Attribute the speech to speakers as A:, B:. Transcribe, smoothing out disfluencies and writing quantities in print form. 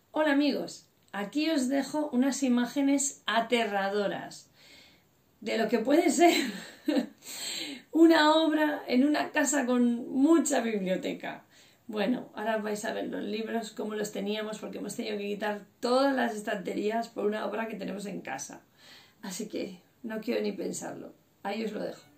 A: Hola amigos, aquí os dejo unas imágenes aterradoras de lo que puede ser una obra en una casa con mucha biblioteca. Bueno, ahora vais a ver los libros como los teníamos porque hemos tenido que quitar todas las estanterías por una obra que tenemos en casa. Así que no quiero ni pensarlo. Ahí os lo dejo.